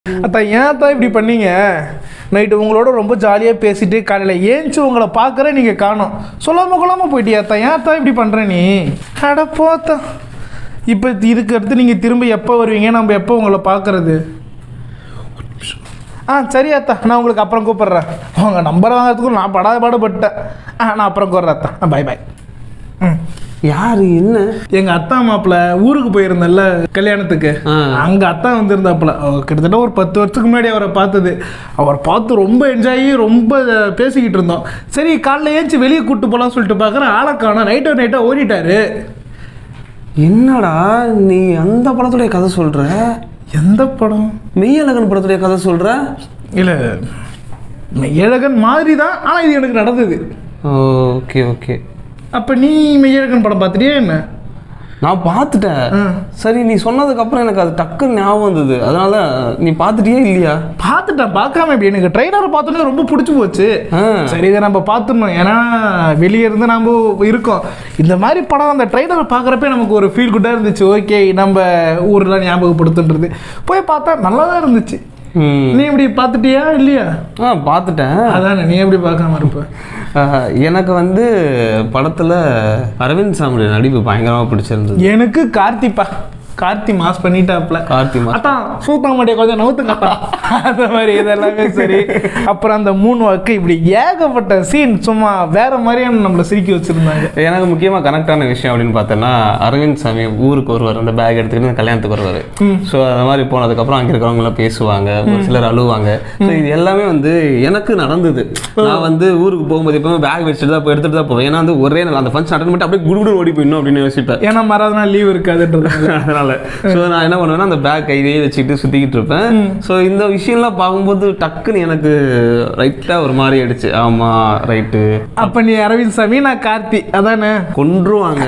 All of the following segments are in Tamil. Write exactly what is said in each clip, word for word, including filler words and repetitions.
அதான் ஏன் தான் இப்படி பண்ணீங்க? நைட்டு உங்களோட ரொம்ப ஜாலியாக பேசிட்டு காலையில் ஏஞ்சி உங்களை பார்க்குற நீங்கள் காணோம், சொல்லாமல் கொள்ளாமல் போயிட்டியா தான்? ஏன் தான் இப்படி பண்ணுற நீ? அட போத்தா. இப்போ இதுக்கு அடுத்து நீங்கள் திரும்ப எப்போ வருவீங்க? நம்ம எப்போ உங்களை பார்க்குறது? ஆ சரியாத்தா, நான் உங்களுக்கு அப்புறம் கூப்பிட்றேன். உங்கள் நம்பர் வாங்கிறதுக்கும் நான் படாத பாடுபட்டேன். ஆ நான் அப்புறம் கூப்பிட்றேன் அத்தா. ஆ பாய் பாய். ம் யாரு என்ன? எங்கள் அத்தா மாப்பிள்ள ஊருக்கு போயிருந்தேன்ல கல்யாணத்துக்கு, அங்கே அத்தா வந்திருந்தாப்புல. கிட்டத்தட்ட ஒரு பத்து வருஷத்துக்கு முன்னாடி அவரை பார்த்தது. அவர் பார்த்து ரொம்ப என்ஜாய் ரொம்ப பேசிக்கிட்டு இருந்தோம். சரி காலைல ஏஞ்சி வெளியே கூப்பிட்டு போகலான்னு சொல்லிட்டு பார்க்குறேன், ஆளை காணோம். நைட்டோ நைட்டாக ஓடிட்டாரு. என்னடா நீ அந்த படத்துடைய கதை சொல்ற? எந்த படம்? மெய்யழகன் படத்துடைய கதை சொல்ற? இல்லை, மெய்யழகன் மாதிரி தான், ஆனால் இது எனக்கு நடந்தது. Okay okay. அப்போ நீ மெய்யழகன் படம் பார்த்துட்டியா என்ன? நான் பார்த்துட்டேன். சரி, நீ சொன்னதுக்கப்புறம் எனக்கு அது டக்குன்னு ஞாபகம் வந்தது. அதனால நீ பார்த்துட்டியா இல்லையா? பார்த்துட்டேன். பார்க்காம எப்படி? எனக்கு ட்ரெய்லரை பார்த்தோன்னே ரொம்ப பிடிச்சி போச்சு. சரி இதை நம்ம பார்த்துடணும், ஏன்னா வெளியே இருந்து நம்ம இருக்கோம். இந்த மாதிரி படம் அந்த ட்ரெய்லரை பார்க்குறப்ப நமக்கு ஒரு ஃபீல் குட்டாக இருந்துச்சு. ஓகே நம்ம ஊரில் ஞாபகப்படுத்துன்றது. போய் பார்த்தா நல்லா தான் இருந்துச்சு. நீ எப்படி பார்த்துட்டியா இல்லையா? ஆ பார்த்துட்டேன். அதானே, நீ எப்படி பார்க்காம இருப்ப? எனக்கு வந்து படத்தில் அரவிந்த் சாமியோட நடிப்பு பயங்கரமாக பிடிச்சிருந்தது. எனக்கு கார்த்திப்பா, கார்த்தி மாஸ் பண்ணிட்டாப்ல. கார்த்தி மாஸ் அதான் சூத்தா மாட்டிய கொஞ்சம் நவுத்துங்கப்பா அந்த மாதிரி இதெல்லாமே சரி. அப்புறம் அந்த மூணு வாக்கு இப்படி ஏகப்பட்ட சீன் சும்மா வேற மாதிரியான நம்மளை சிரிக்க வச்சிருந்தாங்க. எனக்கு முக்கியமாக கனெக்டான விஷயம் அப்படின்னு பார்த்தோன்னா, அரவிந்த் சாமி ஊருக்கு வருவார், அந்த பேக் எடுத்துக்கிட்டு கல்யாணத்துக்கு வருவார். ஸோ அந்த மாதிரி போனதுக்கப்புறம் அங்கே இருக்கிறவங்களாம் பேசுவாங்க, ஒரு சிலர் அழுவாங்க. ஸோ இது எல்லாமே வந்து எனக்கு நடந்தது. நான் வந்து ஊருக்கு போகும்போது எப்பவுமே பேக் வச்சுட்டு தான் போய் எடுத்துட்டு தான் போவேன். ஏன்னா வந்து ஒரே நாள் அந்த ஃபங்க்ஷன் அட்டன் பண்ணிட்டு அப்படியே குடுகுடு ஓடி போயிடணும் அப்படின்னு யோசிப்பேன். ஏன்னா மறாத நாள் லீவ் இருக்காதுன்றது. அதனால ஸோ நான் என்ன பண்ணுவேன்னா அந்த பேக் கையிலேயே வச்சுக்கிட்டு சுற்றிக்கிட்டு இருப்பேன். ஸோ இந்த விஷயம்லாம் பார்க்கும்போது டக்குன்னு எனக்கு ரைட்டாக ஒரு மாதிரி ஆயிடுச்சு. ஆமாம் ரைட்டு. அப்போ நீ அரவிந்த் சாமி, நான் கார்த்தி, அதானே? கொன்றுவாங்க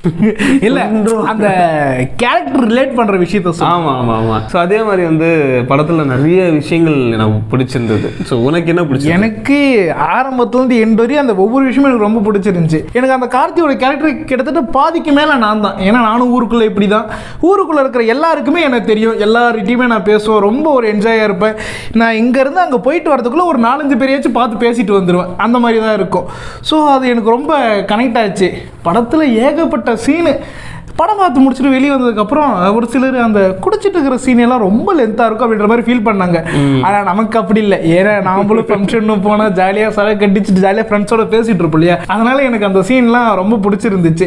இல்லை, அந்த கேரக்டர் ரிலேட் பண்ணுற விஷயத்த. ஆமாம் ஆமாம் ஆமாம். ஸோ அதே மாதிரி வந்து படத்தில் நிறைய விஷயங்கள் எனக்கு பிடிச்சிருந்தது. ஸோ உனக்கு என்ன பிடிச்சி? எனக்கு ஆரம்பத்துலேருந்து எண்டு வரையும் அந்த ஒவ்வொரு விஷயமும் எனக்கு ரொம்ப பிடிச்சிருந்துச்சு. எனக்கு அந்த கார்த்தியோட கேரக்டர் கிட்டத்தட்ட பாதிக்கு மேலே நான் தான். ஏன்னா நானும் ஊருக்குள்ளே இப்படி தான், ஊருக்குள்ளே இருக்கிற எல்லாருக்குமே எனக்கு தெரியும், எல்லார்கிட்டையுமே நான் பேசுவேன், ரொம்ப ஒரு என்ஜாயாக இருப்பேன். நான் இங்கேருந்து அங்கே போயிட்டு வரதுக்குள்ளே ஒரு நாலஞ்சு பேரையாச்சும் பார்த்து பேசிட்டு வந்துடுவேன், அந்த மாதிரி தான் இருக்கும். ஸோ அது எனக்கு ரொம்ப கனெக்ட் ஆச்சு. படத்தில் ஏகப்பட்ட சீனு. படம் பார்த்து முடிச்சுட்டு வெளியே வந்ததுக்கப்புறம் ஒரு சிலர் அந்த குடிச்சிட்டு இருக்கிற சீனெல்லாம் ரொம்ப லென்த்தாக இருக்கும் அப்படின்ற மாதிரி ஃபீல் பண்ணாங்க. ஆனால் நமக்கு அப்படி இல்லை. ஏன்னா நாமளும் ஃபங்க்ஷன்னு போனால் ஜாலியாக சலை கட்டிச்சுட்டு ஜாலியாக ஃப்ரெண்ட்ஸோட பேசிகிட்டு இருப்போம் இல்லையா? அதனால் எனக்கு அந்த சீன்லாம் ரொம்ப பிடிச்சிருந்துச்சு.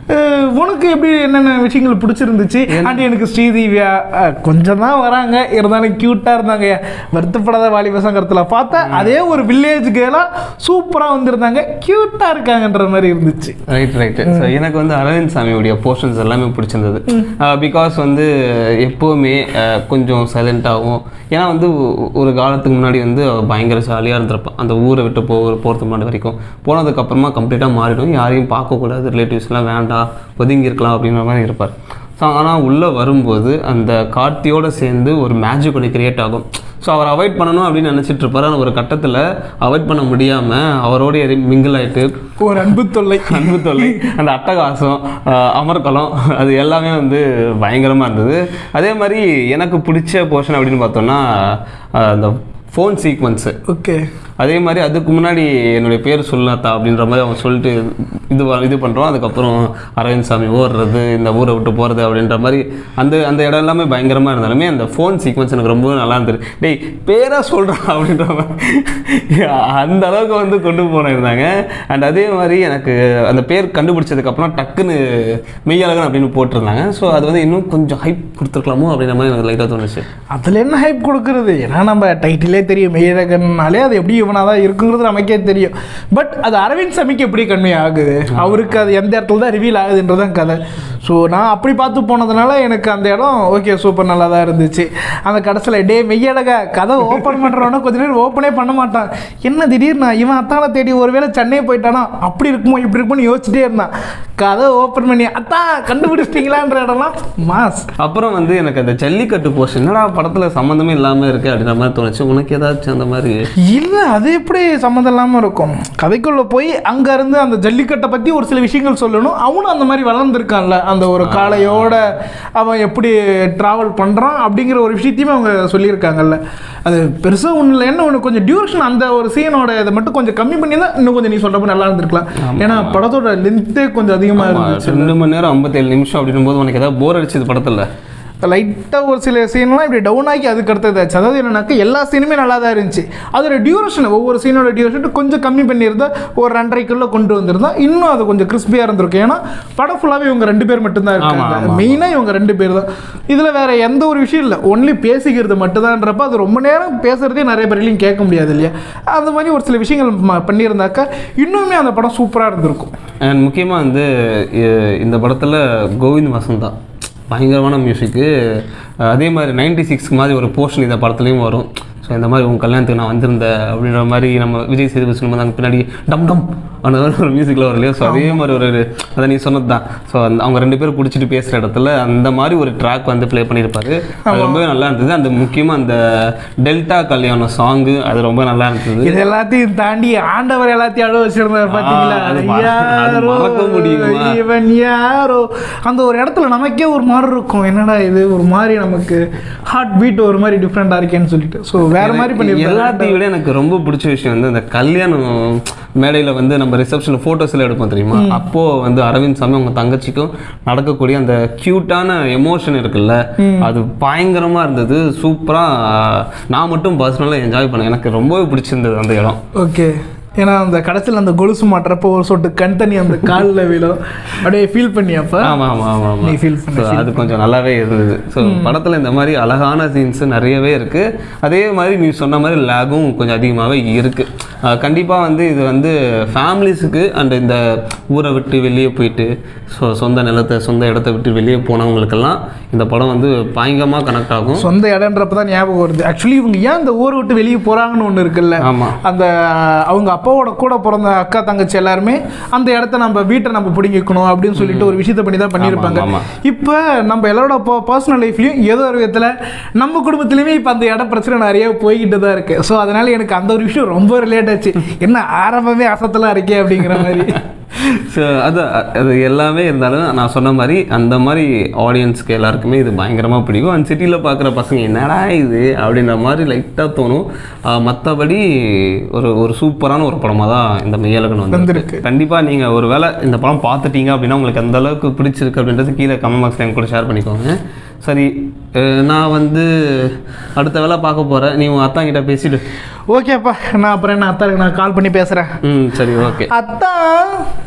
உனக்கு எப்படி என்னென்ன விஷயங்கள் பிடிச்சிருந்துச்சு? அண்ட் எனக்கு ஸ்ரீதேவியா கொஞ்சம் தான் வராங்க, இருந்தாலும் க்யூட்டாக இருந்தாங்க. வருத்தப்படாத வாலிபசங்கிறதுல பார்த்தா அதே ஒரு வில்லேஜ் கேர்ளாக சூப்பராக வந்திருந்தாங்க, க்யூட்டாக இருக்காங்கன்ற மாதிரி இருந்துச்சு. Right right. ஸோ எனக்கு வந்து அரவிந்த் சாமியோடைய போர்ஷன்ஸ் எல்லாமே பிடிச்சிருந்தது. பிகாஸ் வந்து எப்போவுமே கொஞ்சம் சைலண்ட்டாகவும், ஏன்னா வந்து ஒரு காலத்துக்கு முன்னாடி வந்து பயங்கர ஜாலியாக இருந்திருப்பான். அந்த ஊரை விட்டு போ போகிறதுக்கு முன்னாடி வரைக்கும் போனதுக்கப்புறமா கம்ப்ளீட்டாக மாறிடும். யாரையும் பார்க்கக்கூடாது, ரிலேட்டிவ்ஸ்லாம் வேண்டாம், ஒதுங்கி இருக்கலாம் அப்படின்ற மாதிரி இருப்பார். ஸோ ஆனால் உள்ளே வரும்போது அந்த கார்த்தியோடு சேர்ந்து ஒரு மேஜிக் ஒன்று கிரியேட் ஆகும். ஸோ அவர் அவாய்ட் பண்ணணும் அப்படின்னு நினச்சிட்டு இருப்பார். ஆனால் ஒரு கட்டத்தில் அவாய்ட் பண்ண முடியாமல் அவரோடைய மிங்கிள் ஆகிட்டு ஒரு அன்பு தொல்லை அன்பு தொல்லை அந்த அட்டகாசம், அமர்கலம், அது எல்லாமே வந்து பயங்கரமாக இருந்தது. அதே மாதிரி எனக்கு பிடிச்ச போர்ஷன் அப்படின்னு பார்த்தோன்னா அந்த ஃபோன் சீக்வன்ஸு. ஓகே. அதே மாதிரி அதுக்கு முன்னாடி என்னுடைய பேர் சொல்லாத்தா அப்படின்ற மாதிரி அவன் சொல்லிட்டு இது இது பண்ணுறோம். அதுக்கப்புறம் அரவிந்த் சாமி ஓடுறது, இந்த ஊரை விட்டு போகிறது அப்படின்ற மாதிரி அந்த அந்த இடம் எல்லாமே பயங்கரமாக இருந்தாலுமே அந்த ஃபோன் சீக்வன்ஸ் எனக்கு ரொம்ப நல்லா இருந்தது. டேய் பேராக சொல்கிறான் அப்படின்ற மாதிரி அந்த அளவுக்கு வந்து கொண்டு போனிருந்தாங்க. அண்ட் அதே மாதிரி எனக்கு அந்த பேர் கண்டுபிடிச்சதுக்கப்புறம் டக்குன்னு மெய்யழகன் அப்படின்னு போட்டிருந்தாங்க. ஸோ அது வந்து இன்னும் கொஞ்சம் ஹைப் கொடுத்துருக்கலாமோ அப்படின்ற மாதிரி எனக்கு லைட்டாக தோணுச்சு. அதில் என்ன ஹைப் கொடுக்குறது? ஏன்னா நம்ம டைட்டிலே தெரியும், மெய்யழகன்னாலே அது எப்படி இவனாக தான் இருக்குங்கிறது நமக்கே தெரியும். பட் அது அரவிந்த் சாமிக்கு எப்படி கன்வே ஆகுது, அவருக்கு அது எந்த இடத்துல தான் ரிவீல் ஆகுதுன்றதான் கதை. ஸோ நான் அப்படி பார்த்து போனதுனால எனக்கு அந்த இடம் ஓகே சூப்பர் நல்லா தான் இருந்துச்சு. அந்த கடைசியில் டே மெய்யழக கதை ஓப்பன் பண்ணுறவனா கொஞ்ச நேரம் ஓப்பனே பண்ண மாட்டான். என்ன திடீர்னு இவன் அத்தானை தேடி ஒருவேளை சென்னை போயிட்டானா அப்படி இருக்குமோ இப்படி இருக்குமோன்னு யோசிச்சுட்டே இருந்தான். கதை ஓப்பன் பண்ணி அத்தான் கண்டுபிடிச்சிட்டிங்களான்ற இடம்லாம் மாஸ். அப்புறம் வந்து எனக்கு அந்த ஜல்லிக்கட்டு போர்ஷன் என்னடா படத்தில் சம்மந்தமே இல்லாமல் இருக்குது அப்படின்ற மாதிரி தோணுச்சு. உனக்கு ஏதாச்சும் அந்த மாதிரி? இல்லை, அது எப்படி சம்மந்தம் இல்லாமல் இருக்கும்? கதைக்குள்ளே போய் அங்கேருந்து அந்த ஜல்லிக்கட்டை பற்றி ஒரு சில விஷயங்கள் சொல்லணும். அவனும் அந்த மாதிரி வளர்ந்துருக்கான்ல, அந்த ஒரு காளையோட அவன் எப்படி ட்ராவல் பண்ணுறான் அப்படிங்கிற ஒரு விஷயத்தையுமே அவங்க சொல்லியிருக்காங்கல்ல. அது பெருசாக ஒன்றும் இல்லை, என்ன ஒன்று கொஞ்சம் டியூரேஷன் அந்த ஒரு சீனோட இதை மட்டும் கொஞ்சம் கம்மி பண்ணி தான் இன்னும் கொஞ்சம் நீ சொல்கிறப்ப நல்லா இருந்திருக்கலாம். ஏன்னா படத்தோட லென்த்தே கொஞ்சம் அதிகமாக இருந்துச்சு. ரெண்டு மணி நேரம் ஐம்பத்தேழு நிமிஷம் அப்படின்னும் போது உனக்கு ஏதாவது போர் அடிச்சது படத்தில்? லைட்டாக ஒரு சில சீன்லாம் இப்படி டவுன் ஆகி அதுக்கு அடுத்ததாச்சு. அதாவது என்னன்னாக்கா எல்லா சீனுமே நல்லா தான் இருந்துச்சு. அதோட டியூரேஷன் ஒவ்வொரு சீனோட டியூரேஷன் கொஞ்சம் கம்மி பண்ணியிருந்தா ஒரு ரெண்டரைக்குள்ளே கொண்டு வந்திருந்தா இன்னும் அது கொஞ்சம் கிறிஸ்பியாக இருந்திருக்கும். ஏன்னா படம் ஃபுல்லாகவே இவங்க ரெண்டு பேர் மட்டும்தான் இருக்காங்க, மெயினாக இவங்க ரெண்டு பேர் தான். இதில் வேற எந்த ஒரு விஷயம் இல்லை, ஒன்லி பேசிக்கிறது மட்டும்தான்றப்ப அது ரொம்ப நேரம் பேசுகிறதே நிறைய பேர்லையும் கேட்க முடியாது இல்லையா. அந்த மாதிரி ஒரு சில விஷயங்கள் பண்ணியிருந்தாக்கா இன்னுமே அந்த படம் சூப்பராக இருந்திருக்கும். அண்ட் முக்கியமாக வந்து இந்த படத்தில் கோவிந்த் வசந்தா பயங்கரமான மியூசிக்கு. அதே மாதிரி நைன்டி சிக்ஸ்க்கு மாதிரி ஒரு போர்ஷன் இந்த படத்துலையும் வரும். ஸோ இந்த மாதிரி உங்கள் கல்யாணத்துக்கு நான் வந்திருந்தேன் அப்படின்ற மாதிரி நம்ம விஜய் சேதுபதி சினிமா தான் பின்னாடி டம் டம் அந்த மாதிரி ஒரு மியூசிக்கில் வரும் இல்லையா. ஸோ அதே மாதிரி ஒரு அதை நீ சொன்னது தான். ஸோ அந்த அவங்க ரெண்டு பேரும் பிடிச்சிட்டு பேசுகிற இடத்துல அந்த மாதிரி ஒரு ட்ராக் வந்து ப்ளே பண்ணியிருப்பாரு. அது ரொம்பவே நல்லா இருந்தது. அந்த முக்கியமாக அந்த டெல்டா கல்யாணம் சாங்கு அது ரொம்ப நல்லா இருந்தது. இது எல்லாத்தையும் தாண்டி ஆண்டவர் எல்லாத்தையும் அழ வச்சிருந்தார் பார்த்தீங்களா. மறக்க முடியுமா இவன் யாரோ அந்த ஒரு இடத்துல நமக்கே ஒரு மாதிரி இருக்கும், என்னடா இது ஒரு மாதிரி நமக்கு ஹார்ட் பீட் ஒரு மாதிரி டிஃப்ரெண்டாக இருக்கேன்னு சொல்லிட்டு. ஸோ வேற மாதிரி பண்ணி எல்லாத்தையும் விட எனக்கு ரொம்ப பிடிச்ச விஷயம் வந்து அந்த கல்யாணம் மேடையில் வந்து நம்ம ரிசப்ஷன் ஃபோட்டோஸில் எடுப்போம் தெரியுமா. அப்போது வந்து அரவிந்த் சாமி அவங்க தங்கச்சிக்கும் நடக்கக்கூடிய அந்த க்யூட்டான எமோஷன் இருக்குல்ல, அது பயங்கரமாக இருந்தது. சூப்பராக நான் மட்டும் பர்சனலாக என்ஜாய் பண்ணேன். எனக்கு ரொம்பவே பிடிச்சிருந்தது அந்த இடம். ஓகே, ஏன்னா அந்த கடைசியில் அந்த கொலுசு மாட்டுறப்போ ஒரு சொட்டு கண் தண்ணி அந்த காலில் விழும், அப்படியே ஃபீல் பண்ணியப்போ. ஆமாம் ஆமாம் ஆமாம் ஆமாம் நீ ஃபீல் பண்ண அது கொஞ்சம் நல்லாவே இருந்தது. ஸோ படத்தில் இந்த மாதிரி அழகான சீன்ஸு நிறையவே இருக்குது. அதே மாதிரி நீ சொன்ன மாதிரி லேகும் கொஞ்சம் அதிகமாகவே இருக்குது. கண்டிப்பாக வந்து இது வந்து ஃபேமிலிஸுக்கு அண்ட் இந்த ஊரை விட்டு வெளியே போயிட்டு ஸோ சொந்த நிலத்தை சொந்த இடத்த விட்டு வெளியே போனவங்களுக்கெல்லாம் இந்த படம் வந்து பயங்கரமாக கனெக்ட் ஆகும். சொந்த இடன்றப்ப தான் ஞாபகம் வருது. ஆக்சுவலி இவங்க ஏன் இந்த ஊரை விட்டு வெளியே போகிறாங்கன்னு ஒன்று இருக்குல்ல. ஆமாம், அந்த அவங்க அப்பாவோட கூட பிறந்த அக்கா தங்கச்சி எல்லாருமே அந்த இடத்த நம்ம வீட்டை நம்ம பிடிங்கிக்கணும் அப்படின்னு சொல்லிட்டு ஒரு விஷயத்தை பண்ணி தான் பண்ணியிருப்பாங்க. இப்போ நம்ம எல்லாரோட பர்சனல் லைஃப்லையும் ஏதோ ஒரு விதத்தில் நம்ம குடும்பத்துலையுமே இப்போ அந்த இட பிரச்சனை நிறைய போய்கிட்டு தான் இருக்கு. ஸோ அதனால எனக்கு அந்த ஒரு விஷயம் ரொம்ப ரிலேட் ஆச்சு. என்ன ஆரம்பமே அசத்தலாம் இருக்கே அப்படிங்கிற மாதிரி. ஸோ அது அது எல்லாமே இருந்தாலும் நான் சொன்ன மாதிரி அந்த மாதிரி ஆடியன்ஸ்க்கு எல்லாருக்குமே இது பயங்கரமாக பிடிக்கும். அந்த சிட்டியில் பார்க்குற பசங்க என்னடா இது அப்படின்ற மாதிரி லைட்டாக தோணும். மற்றபடி ஒரு ஒரு சூப்பரான ஒரு படமாக தான் இந்த மெய்யழகன் வந்துருக்கு. கண்டிப்பாக நீங்கள் ஒரு வேளை இந்த படம் பார்த்துட்டீங்க அப்படின்னா உங்களுக்கு எந்த அளவுக்கு பிடிச்சிருக்கு அப்படின்றது கீழே கமெண்ட் பாக்ஸில் என் கூட ஷேர் பண்ணிக்கோங்க. சரி, நான் வந்து அடுத்த வேலை பார்க்க போகிறேன். நீ உன் அத்தாங்கிட்ட பேசிட்டு. ஓகேப்பா, நான் அப்புறம் என்ன அத்தாருக்கு நான் கால் பண்ணி பேசுகிறேன். ம் சரி, ஓகே. அத்தா